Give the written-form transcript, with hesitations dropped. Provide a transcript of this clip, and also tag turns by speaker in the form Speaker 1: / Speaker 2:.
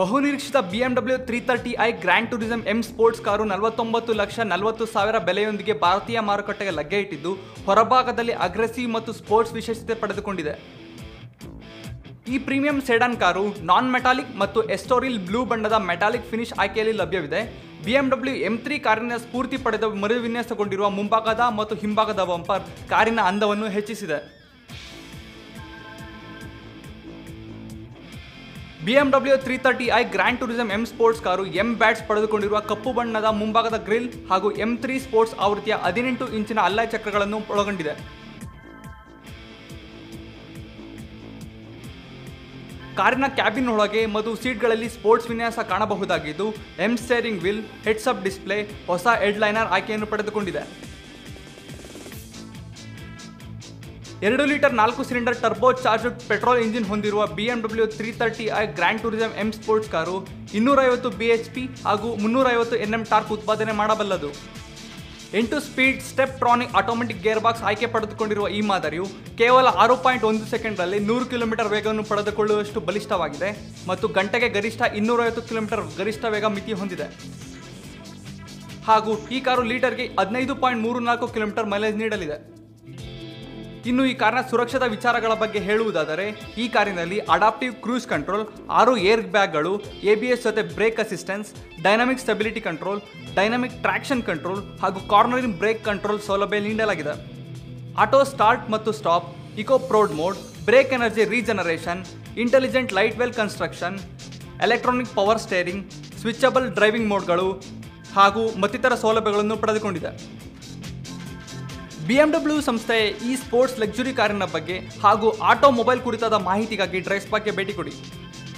Speaker 1: ಬಹುನಿರೀಕ್ಷಿತ BMW 330i grand tourism M sports car 49,40,000 ಬೆಲೆಯೊಂದಿಗೆ ಭಾರತೀಯ ಮಾರುಕಟ್ಟೆಗೆ ಲಗ್ಗೆ ಇಟ್ಟಿದ್ದು ಹೊರಭಾಗದಲ್ಲಿ ಅಗ್ರೆಸಿವ್ ಮತ್ತು ಸ್ಪೋರ್ಟ್ಸ್ ವಿಶೇಷತೆ ಪಡೆದುಕೊಂಡಿದೆ. ಈ premium sedan car non metallic ಮತ್ತು ಎಸ್ಟೋರಿಲ್ ಬ್ಲೂ ಬಣ್ಣದ ಮೆಟಾಲಿಕ್ ಫಿನಿಶ್ ಆಯ್ಕೆಯಲ್ಲಿ ಲಭ್ಯವಿದೆ. BMW M3 ಕಾರಿನ ಸ್ಫೂರ್ತಿ ಪಡೆದ ಮರುವಿನ್ಯಾಸಗೊಂಡಿರುವ ಮುಂಭಾಗದ ಮತ್ತು ಹಿಂಭಾಗದ ಬಂಪರ್ ಕಾರಿನ ಅಂದವನ್ನು ಹೆಚ್ಚಿಸಿದೆ. BMW 330i grand tourism M sports car M badge ಪಡೆದುಕೊಂಡಿರುವ ಕಪ್ಪು ಬಣ್ಣದ ಮುಂಭಾಗದ ಗ್ರಿಲ್ ಹಾಗೂ M3 ಸ್ಪೋರ್ಟ್ಸ್ ಆವೃತ್ತಿಯ 18 ಇಂಚಿನ ಅಲಾಯ್ ಚಕ್ರಗಳನ್ನು ಒಳಗೊಂಡಿದೆ. ಕಾರಿನ ಕ್ಯಾಬಿನ್ ಒಳಗೆ ಮತ್ತು ಸೀಟ್ಗಳಲ್ಲಿ ಸ್ಪೋರ್ಟ್ಸ್ ವಿನ್ಯಾಸ ಕಾಣಬಹುದಾಗಿದ್ದು M steering wheel, heads up display, ಹೊಸ ಹೆಡ್ಲೈನರ್ ಆಯ್ಕೆಯನ್ನು ಪಡೆದುಕೊಂಡಿದೆ. 2 litre 4 cylinder turbocharged petrol engine ಹೊಂದಿರುವ BMW 330i grand tourism M sports car 250 bhp ಹಾಗೂ 350 Nm ಟಾರ್ಕ್ ಉತ್ಪಾದನೆ ಮಾಡಬಲ್ಲದು. 8 speed Steptronic automatic gearbox ಆಯ್ಕೆ ಪಡೆದುಕೊಂಡಿರುವ ಈ ಮಾದರಿಯು ಕೇವಲ 6.1 ಸೆಕೆಂಡ್ನಲ್ಲಿ 100 ಕಿಲೋಮೀಟರ್ ವೇಗವನ್ನು ಪಡೆದುಕೊಳ್ಳುವಷ್ಟು ಬಲಿಷ್ಠವಾಗಿದೆ ಮತ್ತು ಗಂಟೆಗೆ ಗರಿಷ್ಠ 250 ಕಿಲೋಮೀಟರ್ ಗರಿಷ್ಠ ವೇಗ ಮಿತಿ ಹೊಂದಿದೆ. ಹಾಗೂ ಈ ಕಾರು ಲೀಟರ್ಗೆ 15.34 ಕಿಲೋಮೀಟರ್ ಮೈಲೇಜ್ ನೀಡಲಿದೆ. ಇನ್ನು ಈ ಕಾರಿನ ಸುರಕ್ಷತಾ ವಿಚಾರಗಳ ಬಗ್ಗೆ ಹೇಳುವುದಾದರೆ, ಈ ಕಾರಿನಲ್ಲಿ ಅಡಾಪ್ಟಿವ್ ಕ್ರೂಸ್ ಕಂಟ್ರೋಲ್, 6 ಏರ್ ಬ್ಯಾಗ್ಗಳು, ABS ಜೊತೆ brake assistance, dynamic stability control, dynamic traction control ಹಾಗೂ ಕಾರ್ನರಿಂಗ್ ಬ್ರೇಕ್ ಕಂಟ್ರೋಲ್ ಸೌಲಭ್ಯ ನೀಡಲಾಗಿದೆ. ಆಟೋ ಸ್ಟಾರ್ಟ್ ಮತ್ತು stop, eco pro mode, brake energy regeneration, intelligent lightweight construction, electronic power steering, switchable driving ಮೋಡ್ಗಳು ಹಾಗೂ ಮತ್ತಿತರ ಸೌಲಭ್ಯಗಳನ್ನು ಪಡೆದುಕೊಂಡಿದೆ. BMW ಸಂಸ್ಥೆಯ ಈ ಸ್ಪೋರ್ಟ್ಸ್ ಲಕ್ಸುರಿ ಕಾರಿನ ಬಗ್ಗೆ ಹಾಗೂ ಆಟೋಮೊಬೈಲ್ ಕುರಿತಾದ ಮಾಹಿತಿಗಾಗಿ ಡ್ರೈವ್ ಸ್ಪಾಕ್ಗೆ ಭೇಟಿ ಕೊಡಿ.